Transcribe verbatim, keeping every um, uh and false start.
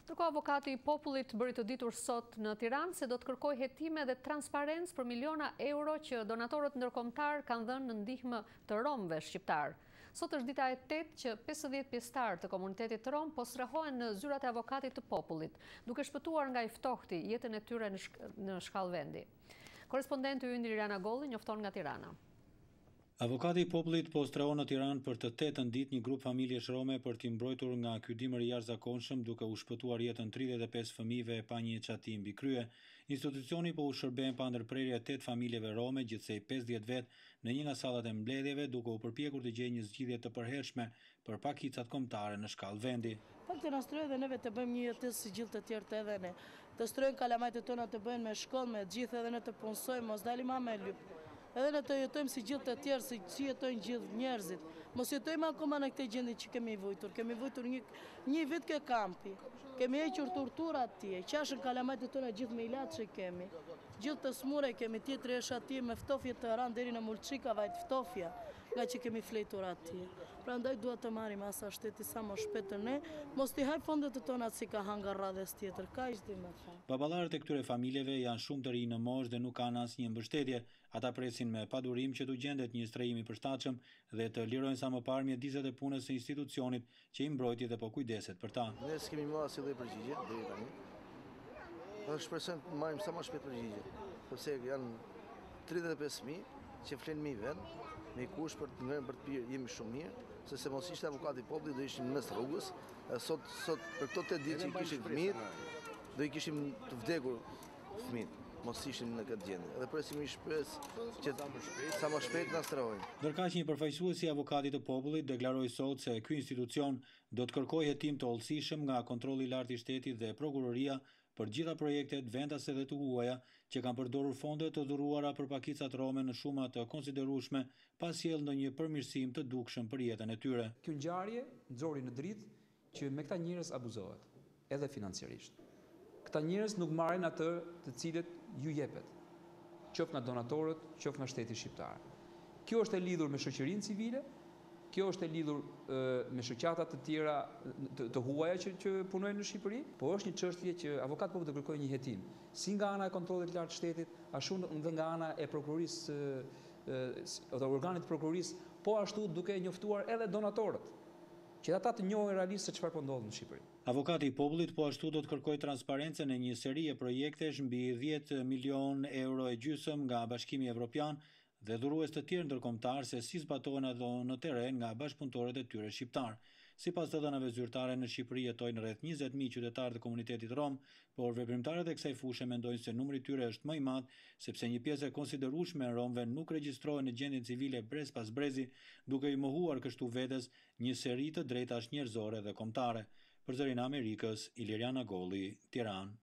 Ndërkohë, avokati i popullit bëri të ditur sot në Tiranë se do të kërkojë hetime dhe transparencë për miliona euro që donatorët ndërkombëtar kanë dhënë në ndihmë të romëve shqiptar. Sot është dita e tetë që pesëdhjetë pjesëtar të komunitetit rom po strahohen në zyrat e avokatit të popullit, duke shpëtuar nga i ftohti jetën e tyre në, shk në shkallvendi. Korespondenti ynë Liliana Golli njofton nga Tirana. Avokati i popullit po strehon në Tiranë për të tetën ditë një grup familjesh rome për t'i mbrojtur nga ky dimër i jashtëzakonshëm, duke u shpëtuar jetën tridhjetë e pesë fëmijëve pa një çati mbi krye. Institucioni po u shërben pa ndërprerje tetë familjeve rome, gjithsej pesëdhjetë vet në një nga sallat e mbledhjeve, duke u përpjekur të gjejë një zgjidhje të përhershme për pakicat kombëtare në shkallë vendi. Fakti na strehoi dhe neve të bëjmë një jetë si gjithë të tjerë të edhe ne. Të strehojnë kalamajtë tona të bëjnë me shkollë, me gjithë edhe ne të punsojmë, mos dalim ma me lyp. Edhe ne të jetojmë si gjithë të tjerë, si që jetojnë gjithë njerëzit. Mos jetojmë akoma në këtë gjendje që kemi vujtur. Kemi vujtur një, një vit ke kampi. Kemi hequr tortura atje. Qashën kalamajtë tona gjithë me ilaç që kemi. Gjithë të smure kemi, tjetër është atje me ftofje të ranë deri në Mulçika vajt ftofja, nga që kemi fletur atje. Prandaj dua të marrim asa shteti sa më shpejt ne, mos t'i hajmë fondet të tona si ka hanga rradhes tjetër. Ka ishte më thënë. Baballarët e këtyre familjeve janë shumë të rinj në moshë dhe nuk kanë asnjë mbështetje. Ata presin me padurim që tu gjendet një strehim i përshtatshëm dhe të lirojnë sa më parë mjediset e punës së institucionit që i mbrojti dhe po kujdeset për ta. Ne s'kemi marrë asnjë lloj përgjigje deri tani. Ne shpresojmë të marrim sa më shpejt përgjigje, sepse janë tridhjetë e pesë mijë që flenë mi vend, me kush për të ngërën për të pirë jemi shumë mirë, se se mos ishte avokati i popullit do ishim në mes rrugës. Sot sot për këto tetë ditë që i kishim fëmijët, do i kishim të vdekur fëmijët. Mos ishim në këtë gjendje. Edhe presim i shpresë që sa më shpejt na strehojnë. Ndërkaq një përfaqësues i avokatit të popullit deklaroi sot se ky institucion do të kërkojë hetim të hollësishëm nga kontrolli i lartë i shtetit dhe prokuroria për gjitha projektet, vendase dhe të huaja që kanë përdorur fonde të dhuruara për pakicat rome në shuma të konsiderueshme, pa sjellë ndonjë përmirësim të dukshëm për jetën e tyre. Kjo ngjarje nxori në dritë që me këta njerëz abuzohet, edhe financiarisht. Këta njerëz nuk marrin atë të cilët ju jepet, qoftë nga donatorët, qoftë nga shteti shqiptar. Kjo është e lidhur me shoqërinë civile, kjo është e lidhur e, me shoqata të tjera të, të huaja që, që punojnë në Shqipëri, po është një çështje që avokat po të kërkojë një hetim, si nga ana e kontrollit të lartë të shtetit, ashtu edhe nga ana e prokurorisë ose organit të prokurorisë, po ashtu duke njoftuar edhe donatorët, që ata të njohin realisht se çfarë po ndodh në Shqipëri. Avokati i popullit po ashtu do të kërkojë transparencën e një seri e projektesh mbi dhjetë milion euro e gjysmë nga Bashkimi Evropian dhe dhurues të tjerë ndërkombëtar se si zbatohen ato në terren nga bashkëpunëtorët e tyre shqiptar. Sipas të dhënave zyrtare në Shqipëri jetojnë rreth njëzet mijë qytetarë të komunitetit rom, por veprimtarët e kësaj fushë mendojnë se numri i tyre është më i madh, sepse një pjesë e konsiderueshme e romëve nuk regjistrohen në gjendjen civile brez pas brezi, duke i mohuar kështu vetes një seri të drejtash njerëzore dhe kombëtare. Për zërin e Amerikës, Liliana Golli, Tiranë.